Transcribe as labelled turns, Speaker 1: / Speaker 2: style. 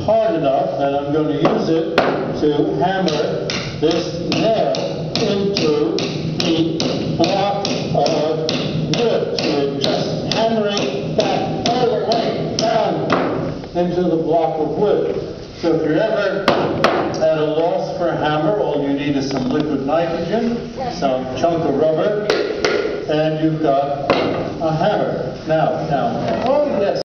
Speaker 1: hard enough that I'm going to use it to hammer this nail into the block of wood. So we're just hammering that all the way down into the block of wood. So if you're ever at a loss for a hammer, all you need is some liquid nitrogen, some chunk of rubber, and you've got a hammer. Now, oh yes.